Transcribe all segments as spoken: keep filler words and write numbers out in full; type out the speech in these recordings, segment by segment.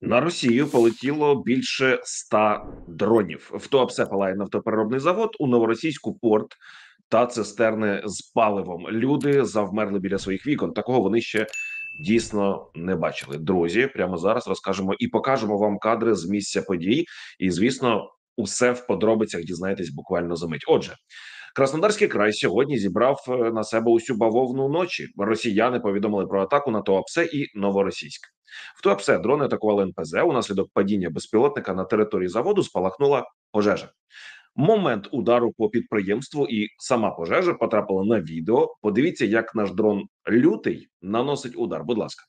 На Росію полетіло більше ста дронів. В Туапсе палає нафтопереробний завод, у Новоросійську порт та цистерни з паливом. Люди завмерли біля своїх вікон. Такого вони ще дійсно не бачили. Друзі, прямо зараз розкажемо і покажемо вам кадри з місця подій. І, звісно, усе в подробицях дізнаєтесь буквально за мить. Отже, Краснодарський край сьогодні зібрав е, на себе усю бавовну ночі. Росіяни повідомили про атаку на Туапсе і Новоросійськ. В Туапсе дрони атакували ен пе зе. Унаслідок падіння безпілотника на території заводу спалахнула пожежа. Момент удару по підприємству і сама пожежа потрапила на відео. Подивіться, як наш дрон лютий наносить удар. Будь ласка.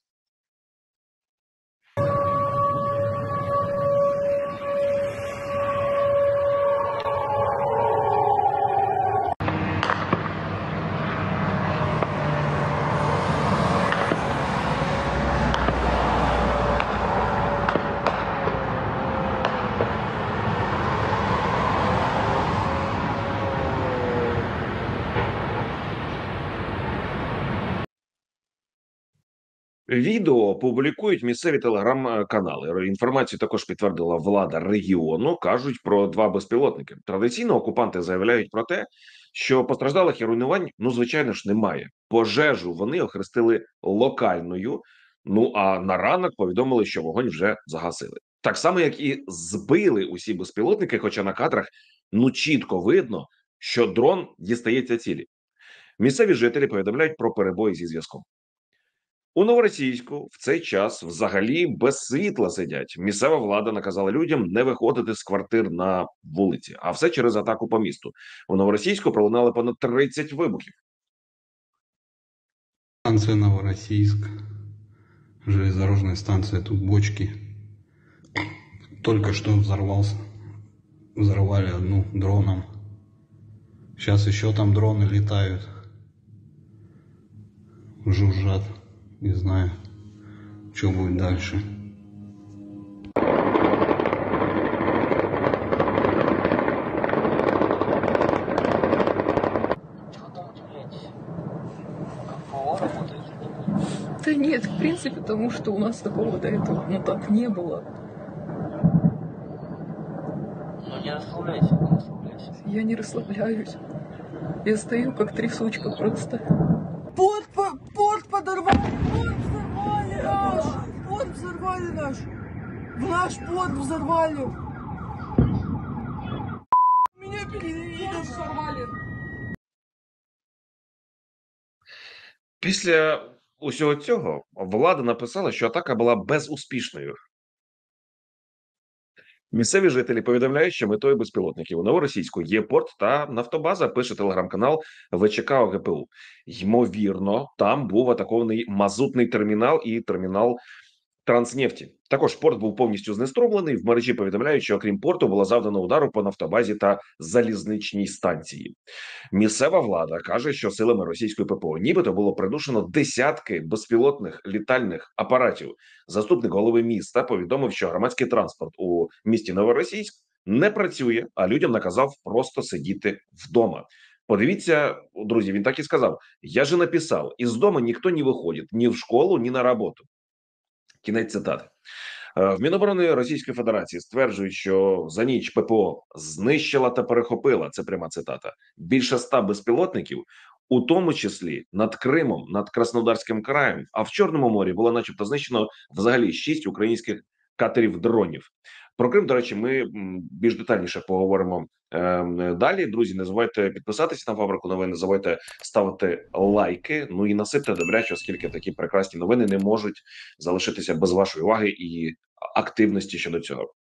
Відео публікують місцеві телеграм-канали. Інформацію також підтвердила влада регіону. Кажуть про два безпілотники. Традиційно окупанти заявляють про те, що постраждалих і руйнувань, ну звичайно ж, немає. Пожежу вони охрестили локальною. Ну а на ранок повідомили, що вогонь вже загасили. Так само, як і збили усі безпілотники, хоча на кадрах ну чітко видно, що дрон дістається цілі. Місцеві жителі повідомляють про перебої зі зв'язком. У Новоросійську в цей час взагалі без світла сидять. Місцева влада наказала людям не виходити з квартир на вулиці, а все через атаку по місту. У Новоросійську пролунали понад тридцять вибухів. Станция Новороссийск, железнодорожная станция, тут бочки. Только что взорвался. Взорвали одну дроном. Сейчас еще там дроны летают. Жужжат. Не знаю, что будет дальше. Да нет, в принципе, потому что у нас такого до этого, ну так, не было. Ну не расслабляйся, не расслабляйся. Я не расслабляюсь. Я стою как трясучка просто. Порт, по- порт подорвали, порт взорвали наш, порт взорвали наш, в наш порт взорвали. Меня перевели, взорвали. Після усього цього влада написала, що атака була безуспішною. Місцеві жителі повідомляють, що метою безпілотників у Новоросійську є порт та нафтобаза, пише телеграм-канал ве че ка о ге пе у. Ймовірно, там був атакований мазутний термінал і термінал Транснефті. Також порт був повністю знеструмлений. В мережі повідомляють, що окрім порту було завдано удару по нафтобазі та залізничній станції. Місцева влада каже, що силами російської пе пе о нібито було придушено десятки безпілотних літальних апаратів. Заступник голови міста повідомив, що громадський транспорт у місті Новоросійськ не працює, а людям наказав просто сидіти вдома. Подивіться, друзі, він так і сказав: я же написав, із дому ніхто не виходить ні в школу, ні на роботу. Кінець цитати. В Міноборони Російської Федерації стверджують, що за ніч пе пе о знищила та перехопила, це пряма цитата, більше ста безпілотників, у тому числі над Кримом, над Краснодарським краєм, а в Чорному морі було начебто знищено взагалі шість українських катерів-дронів. Про Крим, до речі, ми більш детальніше поговоримо е, далі. Друзі, не забувайте підписатися на Фабрику новин, не забувайте ставити лайки, ну і насипте добряче, оскільки такі прекрасні новини не можуть залишитися без вашої уваги і активності щодо цього.